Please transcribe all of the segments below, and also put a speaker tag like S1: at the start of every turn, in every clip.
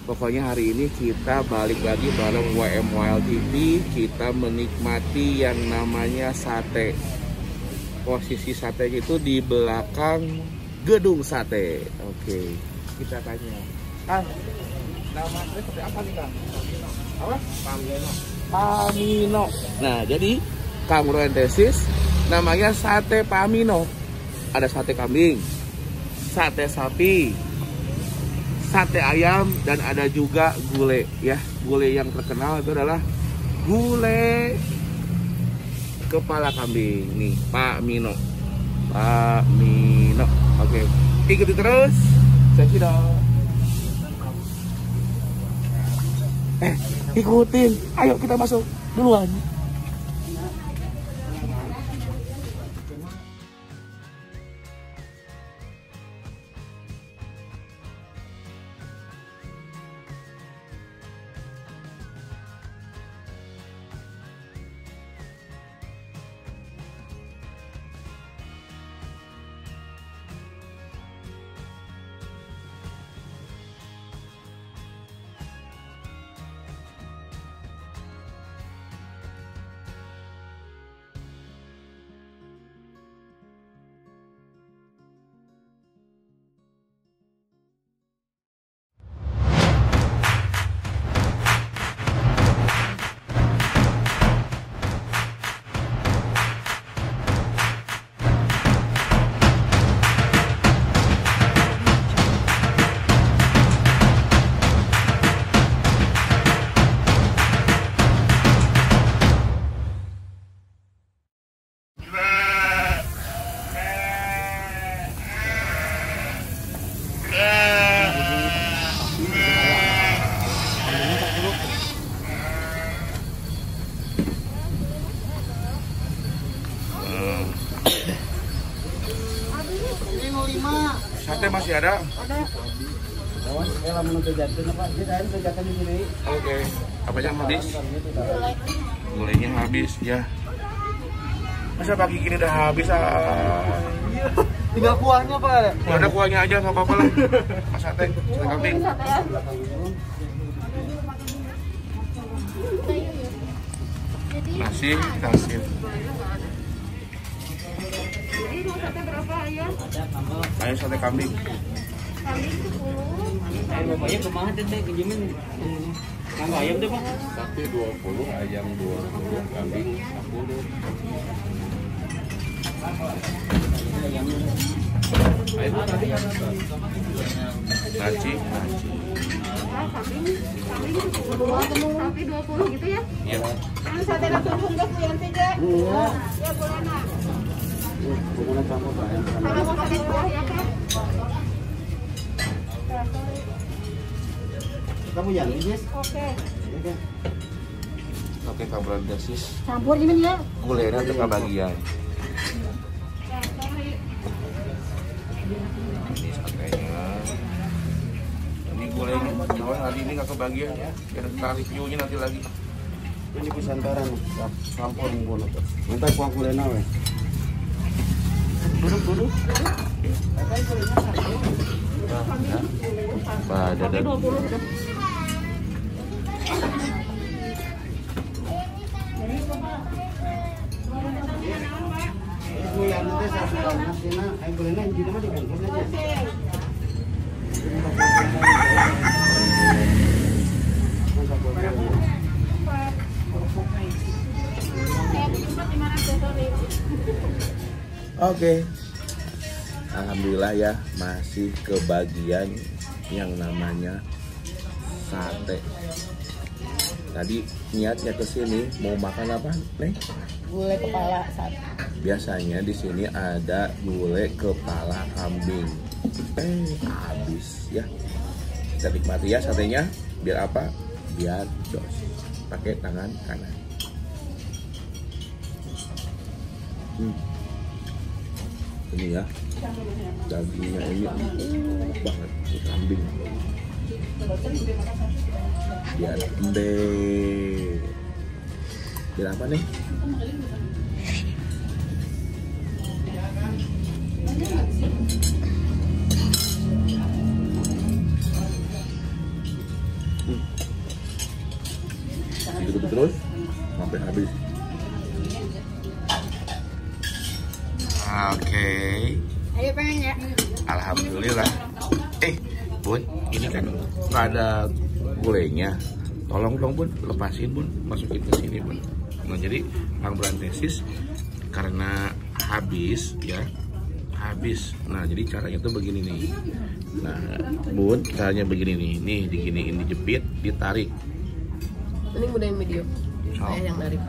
S1: Pokoknya hari ini kita balik lagi bareng WMWL TV. Kita menikmati yang namanya sate. Posisi sate itu di belakang gedung sate. Oke, kita tanya. Kang, nama seperti apa nih Kang? Apa? Pamino. Nah, jadi Kang Rentesis namanya sate Pamino. Ada sate kambing, sate sapi, sate ayam, dan ada juga gulai ya. Gulai yang terkenal itu adalah gulai kepala kambing nih, Pak Mino. Pak Mino. Oke, ikuti terus. Saya ikutin. Ayo kita masuk duluan. Sate masih ada? Ada. Oke. Apanya habis? Gulainya habis ya. Masa pagi gini udah habis?
S2: Iya. Tinggal kuahnya Pak.
S1: Ya ada kuahnya aja, nggak apa-apa lah. Sate kambing. Nasi kasih.
S3: Ini mau sate berapa ya?
S1: Ayo sate kambing.
S3: Kambing 10.
S2: Ayo bapaknya kemana teh pinjemin? Kanggo ayam deh Pak.
S1: Sate 20, ayam 20, kambing 10. Ayo tadi Naci.
S3: Kambing 10. Sapi 20 gitu ya?
S1: Iya.
S3: Ini sate langsung tunggak Bu Yanti je. Iya. Ya boleh nak. Kalau mau pakai kuah ya Kak?
S2: Kamu yang ini, Jess?
S3: Oke.
S1: Oke, kabaran dasis.
S3: Campur gini ya?
S1: Gulainya tengah bagian. Ini satenya. Ini gulainya. Kalau nanti ini nggak kebagian ya. Biar kita reviewnya nanti lagi.
S2: Ini pisantaran, campur mbono. Minta kuah kulena we. Duduk.
S1: Pada dan
S3: 20 udah.
S2: Ibu yang nanti saya nasina, ayo kulena jadi mah dibungkus aja.
S1: Oke. Alhamdulillah ya, masih kebagian yang namanya sate. Tadi niatnya ke sini mau makan apa, Neng?
S3: Gulai kepala sapi.
S1: Biasanya di sini ada gulai kepala kambing. Habis ya. Kita nikmati ya satenya. Biar apa? Biar jos. Pakai tangan kanan. Ini ya, dagingnya ini empuk banget, ini kambing. Biar lembek. Biar apa nih? Diaduk terus sampai habis. Oke.
S3: Ayo pengen ya.
S1: Alhamdulillah. Bun, ini kan nggak ada gulainya. Tolong dong Bun, lepasin Bun, masukin ke sini Bun. Nah jadi Kang Brantesis karena habis ya, habis. Nah jadi caranya tuh begini nih. Nah Bun, caranya begini nih, diginiin, dijepit, ditarik.
S4: Ini udah yang video. Saya yang narik.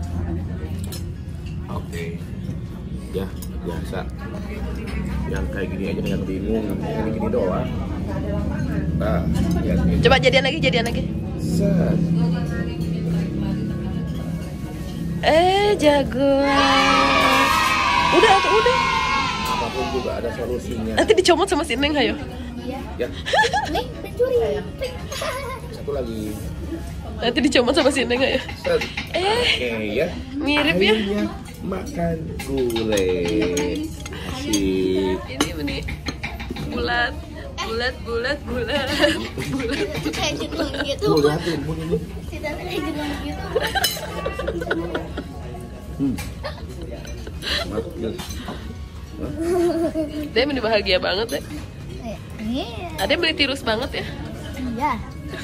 S1: Oke. Ya biasa. Yang kayak gini aja nggak bingung, yang gini doang. Nah, ya,
S4: Coba jadian lagi.
S1: set.
S4: Jagoan. Udah.
S1: Apapun juga ada solusinya.
S4: Nanti dicomot sama si Neng, ayo.
S1: Ya. Satu lagi.
S4: Nanti dicomot sama si Neng, ayo.
S1: Set. Oke ya.
S4: Mirip ya.
S1: Akhirnya makan gulai. Asik.
S4: Ini bulat.
S3: Kayak jenung gitu.
S1: Tuh lihatin Bun ini.
S3: Kita kayak jenung gitu.
S1: Makan.
S4: Dia ini bahagia banget deh.
S3: Iya.
S4: Ada beli tirus banget ya.
S3: Iya.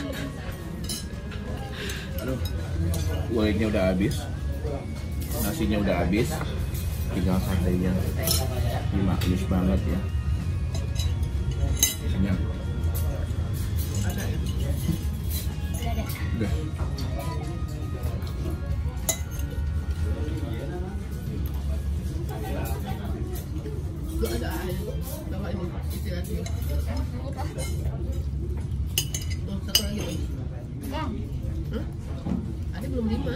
S1: Aduh, gulainya udah habis, nasinya udah habis, tinggal satenya. Ini manis banget ya. Kenyang. Udah.
S4: Satu lagi.
S3: Kan.
S4: Ada belum 5.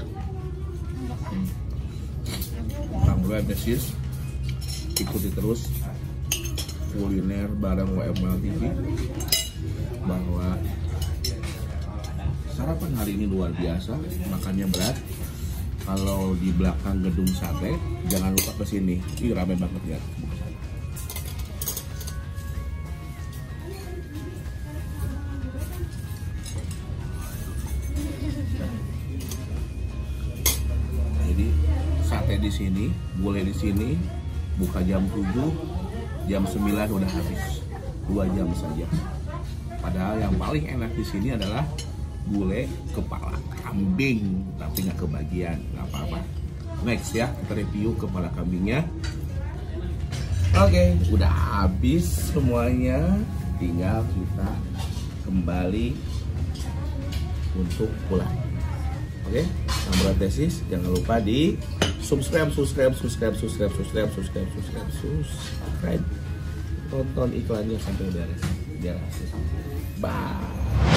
S1: Kang Brantesis ikuti terus kuliner bareng WML TV, bahwa sarapan hari ini luar biasa, makannya berat. Kalau di belakang gedung sate jangan lupa kesini, ih rame banget ya. Jadi sate di sini, boleh di sini buka jam 7, jam 9 udah habis. 2 jam saja. Padahal yang paling enak di sini adalah gulai kepala kambing, tapi nggak kebagian, nggak apa-apa. Next ya, kita review kepala kambingnya. Oke, udah habis semuanya, tinggal kita kembali untuk pulang. Oke, Kang Brantesis jangan lupa di subscribe. Tonton iklannya sampai beres. Bye.